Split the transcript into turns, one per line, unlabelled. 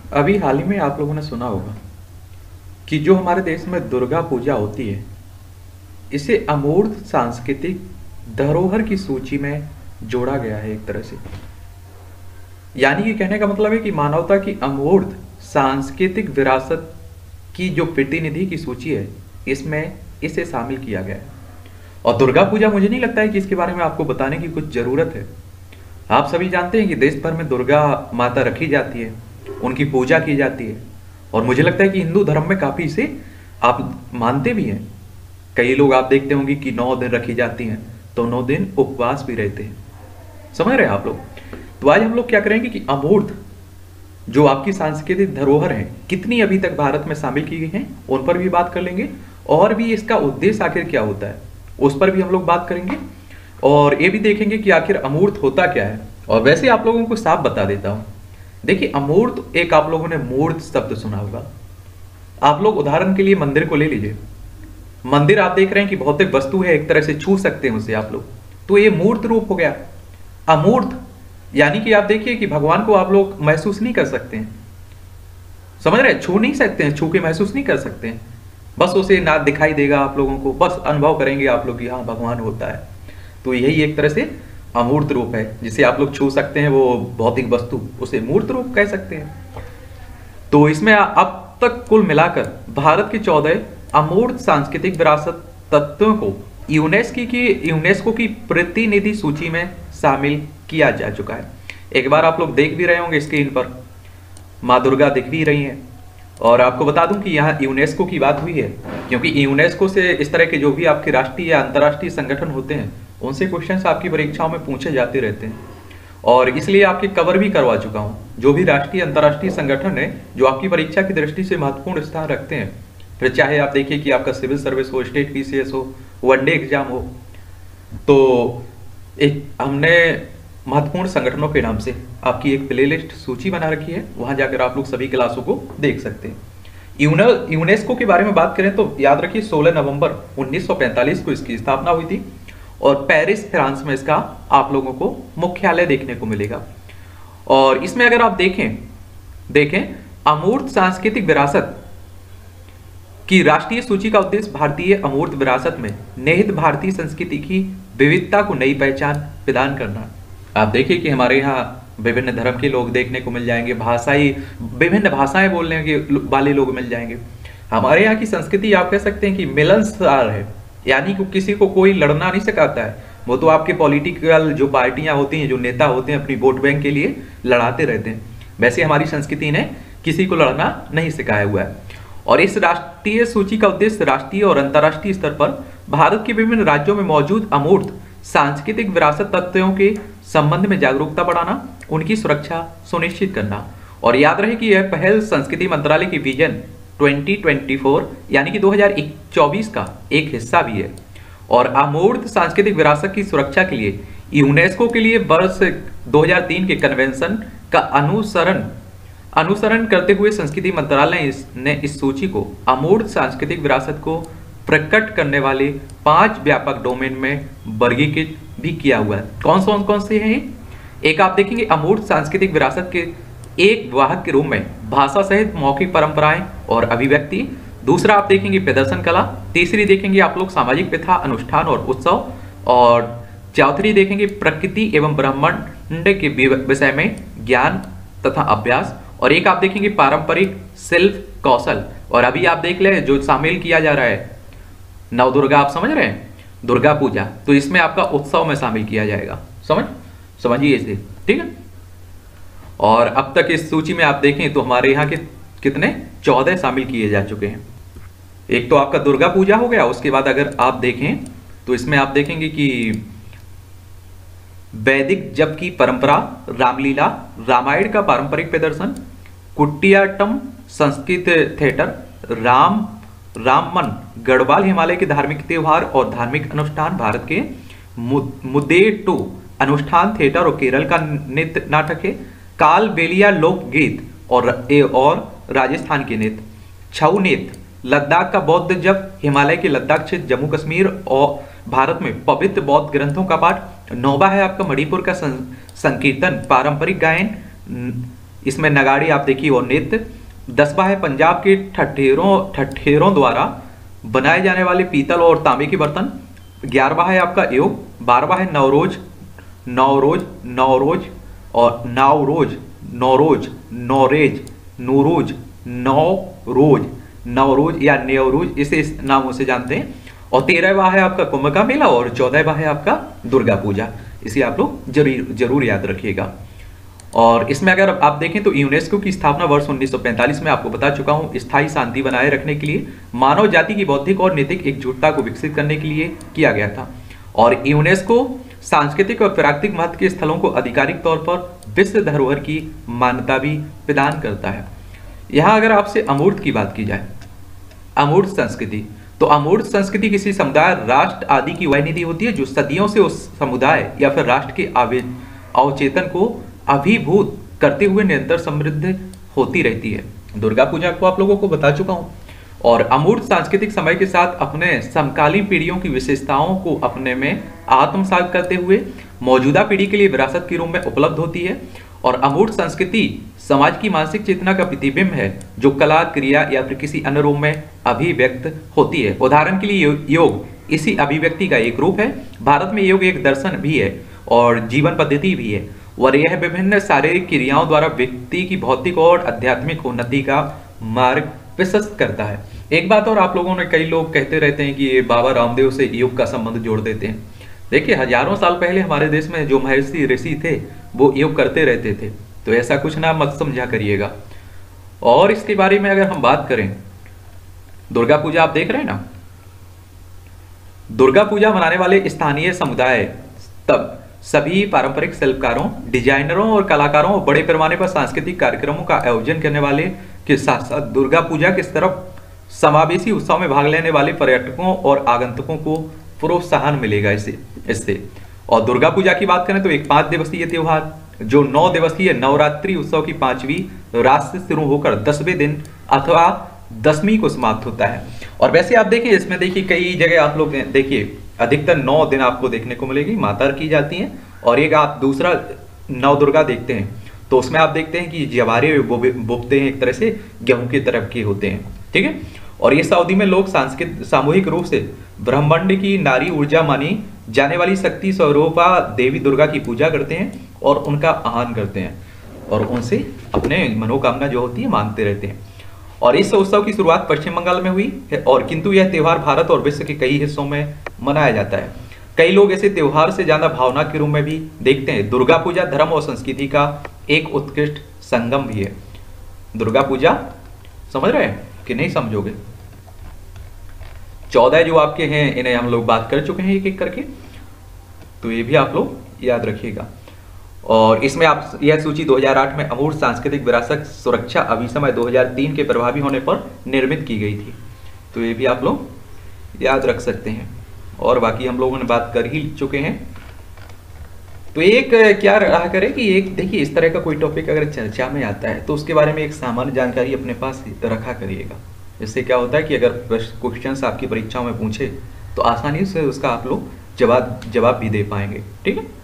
अभी हाल ही में आप लोगों ने सुना होगा कि जो हमारे देश में दुर्गा पूजा होती है, इसे अमूर्त सांस्कृतिक धरोहर की सूची में जोड़ा गया है एक तरह से। यानी कि कहने का मतलब है कि मानवता की अमूर्त सांस्कृतिक विरासत की जो प्रतिनिधि की सूची है, इसमें इसे शामिल किया गया है। और दुर्गा पूजा, मुझे नहीं लगता है कि इसके बारे में आपको बताने की कुछ जरूरत है। आप सभी जानते हैं कि देश भर में दुर्गा माता रखी जाती है, उनकी पूजा की जाती है। और मुझे लगता है कि हिंदू धर्म में काफी इसे आप मानते भी हैं। कई लोग आप देखते होंगे कि 9 दिन रखी जाती हैं, तो 9 दिन उपवास भी रहते हैं। समझ रहे हैं आप लोग? तो आज हम लोग क्या करेंगे कि अमूर्त जो आपकी सांस्कृतिक धरोहर है, कितनी अभी तक भारत में शामिल की गई हैं, उन पर भी बात कर लेंगे। और भी इसका उद्देश्य आखिर क्या होता है, उस पर भी हम लोग बात करेंगे। और ये भी देखेंगे कि आखिर अमूर्त होता क्या है। और वैसे आप लोगों को साफ बता देता हूं, देखिए अमूर्त, एक आप लोगों ने मूर्त शब्द सुना होगा। आप लोग उदाहरण के लिए मंदिर को ले लीजिए। मंदिर आप देख रहे हैं कि भौतिक वस्तु है, एक तरह से छू सकते हैं उसे आप लोग, तो ये मूर्त रूप हो गया। अमूर्त यानी कि आप देखिए कि भगवान को आप लोग महसूस नहीं कर सकते हैं। समझ रहे हैं? छू नहीं सकते हैं, छू के महसूस नहीं कर सकते हैं। बस उसे ना दिखाई देगा आप लोगों को, बस अनुभव करेंगे आप लोग कि हाँ भगवान होता है। तो यही एक तरह से अमूर्त रूप है, जिसे आप लोग छू सकते हैं, वो भौतिक वस्तु, उसे मूर्त रूप कह सकते हैं। तो इसमें अब तक कुल मिलाकर भारत के 14 अमूर्त सांस्कृतिक विरासत तत्वों को यूनेस्को की प्रतिनिधि सूची में शामिल किया जा चुका है। एक बार आप लोग देख भी रहे होंगे स्क्रीन पर, माँ दुर्गा दिख भी रही हैं। और आपको बता दूं कि यहाँ यूनेस्को की बात हुई है, क्योंकि यूनेस्को से इस तरह के जो भी आपके राष्ट्रीय या अंतर्राष्ट्रीय संगठन होते हैं, उनसे क्वेश्चंस आपकी परीक्षाओं में पूछे जाते रहते हैं। और इसलिए आपके कवर भी करवा चुका हूँ। जो भी राष्ट्रीय अंतर्राष्ट्रीय संगठन है जो आपकी परीक्षा की दृष्टि से महत्वपूर्ण स्थान रखते हैं, फिर चाहे आप देखिए कि आपका सिविल सर्विस हो, स्टेट पीसीएस हो, वनडे एग्जाम हो, तो एक हमने महत्वपूर्ण संगठनों के नाम से आपकी एक प्लेलिस्ट सूची बना रखी है। वहां जाकर आप लोग सभी क्लासों को देख सकते हैं। यूनेस्को के बारे में बात करें तो याद रखिए 16 नवंबर 1945 को इसकी स्थापना हुई थी। और पेरिस, फ्रांस में इसका आप लोगों को मुख्यालय देखने को मिलेगा। और इसमें अगर आप देखें अमूर्त सांस्कृतिक विरासत की राष्ट्रीय सूची का उद्देश्य भारतीय अमूर्त विरासत में निहित भारतीय संस्कृति की विविधता को नई पहचान प्रदान करना। आप देखिए कि हमारे यहाँ विभिन्न धर्म के लोग देखने को मिल जाएंगे, विभिन्न भाषाएं बोलने वाले लोग मिल जाएंगे। हमारे यहाँ की संस्कृति आप कह सकते हैं कि मिलनसार है, यानी कि किसी को कोई लड़ना नहीं सिखाता है। वो तो आपके पॉलिटिकल जो पार्टियां होती हैं, जो नेता होते हैं, अपनी वोट बैंक के लिए लड़ाते रहते हैं। वैसे हमारी संस्कृति ने किसी को लड़ना नहीं सिखाया हुआ है। और इस राष्ट्रीय सूची का उद्देश्य राष्ट्रीय और अंतर्राष्ट्रीय स्तर पर भारत के विभिन्न राज्यों में मौजूद अमूर्त सांस्कृतिक विरासत तत्वों के संबंध में जागरूकता बढ़ाना, उनकी सुरक्षा सुनिश्चित करना। और याद रहे कि यह पहल संस्कृति मंत्रालय की विजन 2024 यानी कि 2024 का एक हिस्सा भी है। और अमूर्त सांस्कृतिक विरासत की सुरक्षा के लिए यूनेस्को के लिए वर्ष 2003 के कन्वेंशन का अनुसरण करते हुए संस्कृति मंत्रालय ने इस सूची को अमूर्त सांस्कृतिक विरासत को प्रकट करने वाले 5 व्यापक डोमेन में वर्गीकृत भी किया हुआ है। कौन से हैं? एक आप देखेंगे अमूर्त सांस्कृतिक विरासत के एक वाहक के रूप में भाषा सहित मौखिक परंपराएं और अभिव्यक्ति। दूसरा आप देखेंगे प्रदर्शन कला। तीसरी देखेंगे आप लोग सामाजिक प्रथा, अनुष्ठान और उत्सव। और चौथी देखेंगे प्रकृति एवं ब्रह्मांड के विषय में ज्ञान तथा अभ्यास। और एक आप देखेंगे पारंपरिक शिल्प कौशल। और अभी आप देख ले जो शामिल किया जा रहा है नवदुर्गा, आप समझ रहे हैं, दुर्गा पूजा, तो इसमें आपका उत्सव में शामिल किया जाएगा। समझिए इसे, ठीक है। और अब तक इस सूची में आप देखें तो हमारे यहाँ के कितने 14 शामिल किए जा चुके हैं। एक तो आपका दुर्गा पूजा हो गया। उसके बाद अगर आप देखें तो इसमें आप देखेंगे कि वैदिक जप की परंपरा, रामलीला, रामायण का पारंपरिक प्रदर्शन, कुटियाट्टम, संस्कृत थिएटर, राममन, गढ़वाल, हिमालय के धार्मिक त्योहार और धार्मिक अनुष्ठान, भारत के मुदेटू अनुष्ठान थिएटर और केरल का नृत्य नाटक है, कालबेलिया लोकगीत और राजस्थान के नृत्य, छऊ नृत्य, लद्दाख का बौद्ध जप, हिमालय के लद्दाख क्षेत्र, जम्मू कश्मीर और भारत में पवित्र बौद्ध ग्रंथों का पाठ, नौबा है आपका मणिपुर का संकीर्तन, पारंपरिक गायन, इसमें नगाड़ी आप देखिए और नृत्य। 10वां है पंजाब के ठठेरों द्वारा बनाए जाने वाले पीतल और तांबे के बर्तन। 11वां है आपका योग। 12वां है नवरोज नवरोज नवरोज और नावरोज नौरोज नौरेज नूरोज नौरोज नवरोज या नेवरोज, इसे इस नामों से जानते हैं। और 13वां है आपका कुंभ का मेला और 14वां है आपका दुर्गा पूजा। इसे आप लोग जरूर याद रखिएगा। और इसमें अगर आप देखें तो यूनेस्को की स्थापना वर्ष 1945 में आपको बता चुका हूं, स्थायी शांति बनाए रखने के लिए मानव जाति की बौद्धिक और नैतिक एकजुटता को विकसित करने के लिए किया गया था। और यूनेस्को सांस्कृतिक और प्राकृतिक महत्व के स्थलों को आधिकारिक तौर पर विश्व धरोहर की मान्यता भी प्रदान करता है। यहाँ अगर आपसे अमूर्त की बात की जाए, अमूर्त संस्कृति, तो अमूर्त संस्कृति किसी समुदाय, राष्ट्र आदि की वह निधि होती है जो सदियों से उस समुदाय या फिर राष्ट्र के अवचेतन को अभिभूत करते हुए निरंतर समृद्ध होती रहती है। दुर्गा पूजा को आप लोगों को बता चुका हूं। और अमूर्त सांस्कृतिक समय के साथ अपने समकालीन पीढ़ियों की विशेषताओं को अपने में आत्मसात करते हुए मौजूदा पीढ़ी के लिए विरासत के रूप में उपलब्ध होती है। और अमूर्त संस्कृति समाज की मानसिक चेतना का प्रतिबिंब है जो कला, क्रिया या फिर किसी अन्य रूप में अभिव्यक्त होती है। उदाहरण के लिए योग इसी अभिव्यक्ति का एक रूप है। भारत में योग एक दर्शन भी है और जीवन पद्धति भी है और यह विभिन्न शारीरिक क्रियाओं द्वारा व्यक्ति की भौतिक और आध्यात्मिक उन्नति का मार्ग प्रशस्त करता है। एक बात और, आप लोगों ने, कई लोग कहते रहते हैं कि ये बाबा रामदेव से योग का संबंध जोड़ देते हैं। देखिए, हजारों साल पहले हमारे देश में जो महर्षि ऋषि थे वो योग करते रहते थे, तो ऐसा कुछ ना मत समझा करिएगा। और इसके बारे में अगर हम बात करें, दुर्गा पूजा आप देख रहे हैं ना, दुर्गा पूजा मनाने वाले स्थानीय समुदाय तब सभी पारंपरिक शिल्पकारों, डिजाइनरों और कलाकारों और बड़े पैमाने पर सांस्कृतिक कार्यक्रमों का आयोजन करने वाले के साथ साथ दुर्गा पूजा की तरफ समावेशी उत्सव में भाग लेने वाले पर्यटकों और आगंतुकों को प्रोत्साहन मिलेगा इससे। और दुर्गा पूजा की बात करें तो एक 5 दिवसीय त्योहार जो 9 दिवसीय नवरात्रि उत्सव की 5वीं रात से शुरू होकर 10वें दिन अथवा 10वीं को समाप्त होता है। और वैसे आप देखिए, इसमें देखिए कई जगह आप लोग देखिए अधिकतर 9 दिन आपको देखने को मिलेगी, माता की जाती हैं। और एक आप दूसरा नव दुर्गा देखते हैं तो उसमें आप देखते हैं कि जवारे बुनते हैं, एक तरह से गेहूं की तरफ के होते हैं, ठीक है। और ये अवधि में लोग सामूहिक रूप से ब्रह्मांड की नारी ऊर्जा मानी जाने वाली शक्ति स्वरूपा देवी दुर्गा की पूजा करते हैं और उनका आह्वान करते हैं और उनसे अपने मनोकामना जो होती है मांगते रहते हैं। और इस उत्सव की शुरुआत पश्चिम बंगाल में हुई है और किंतु यह त्योहार भारत और विश्व के कई हिस्सों में मनाया जाता है। कई लोग इसे त्योहार से ज्यादा भावना के रूप में भी देखते हैं। दुर्गा पूजा धर्म और संस्कृति का एक उत्कृष्ट संगम भी है। दुर्गा पूजा समझ रहे हैं कि नहीं समझोगे? 14 जो आपके हैं इन्हें हम लोग बात कर चुके हैं एक एक करके, तो ये भी आप लोग याद रखिएगा। और इसमें आप यह सूची 2008 में अमूर्त सांस्कृतिक विरासत सुरक्षा अभिसमय 2003 के प्रभावी होने पर निर्मित की गई थी, तो ये भी आप लोग याद रख सकते हैं। और बाकी हम लोगों ने बात कर ही चुके हैं। तो एक क्या रहा करे कि एक देखिए, इस तरह का कोई टॉपिक अगर चर्चा में आता है तो उसके बारे में एक सामान्य जानकारी अपने पास रखा करिएगा। इससे क्या होता है कि अगर क्वेश्चंस आपकी परीक्षा में पूछे तो आसानी से उसका आप लोग जवाब भी दे पाएंगे, ठीक है।